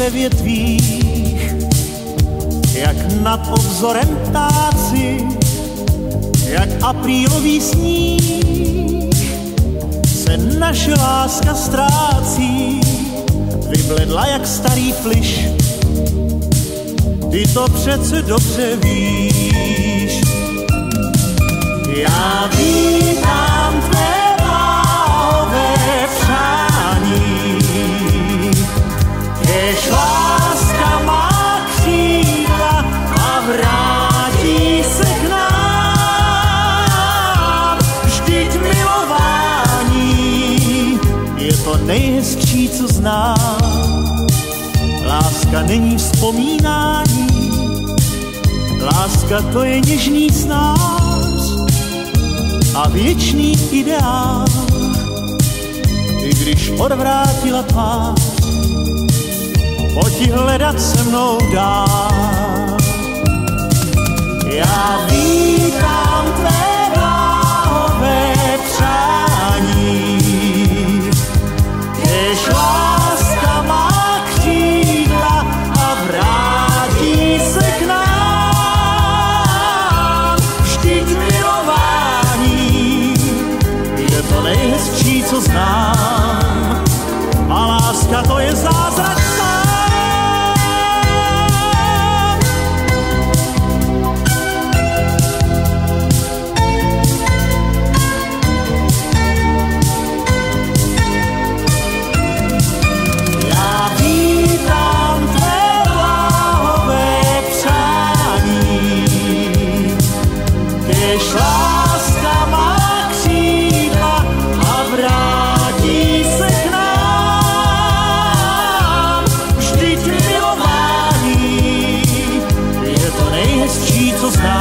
ve větvích, jak nad obzorem ptáci, jak aprílový sníh, se naše láska ztrácí, vybledla jak starý fliš. Ty to přece dobře víš. Já vítám tvé bláhové přání, kež láska má křídla a vrátí se k nám. Vždyť milování je to nejhezčí, co znám. Láska není vzpomínání, láska to je něžný snáz a věčný ideál. I když odvrátila tvář, pojď hledat se mnou dál. Já vítám tvé bláhové přání, kež láska má křídla a vrátí se k nám. Vždyť milování je to nejhezčí, co znám, a láska to je zázrak sám. Já vítám tvé bláhové přání, kež láska má křídla a vrátí se k nám. Vždyť milování je to nejhezčí, co znám.